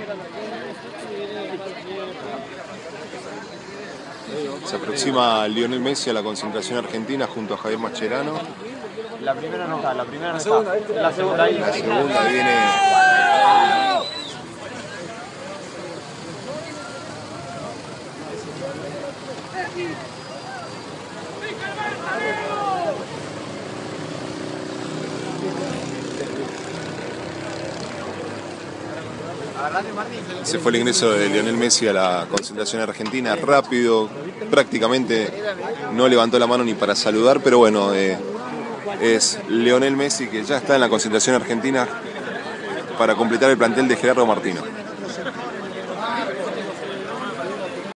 Se aproxima Lionel Messi a la concentración argentina junto a Javier Mascherano. La primera no está, la primera no está. La segunda ahí. La segunda viene. Se fue el ingreso de Lionel Messi a la concentración argentina, rápido, prácticamente no levantó la mano ni para saludar, pero bueno, es Lionel Messi que ya está en la concentración argentina para completar el plantel de Gerardo Martino.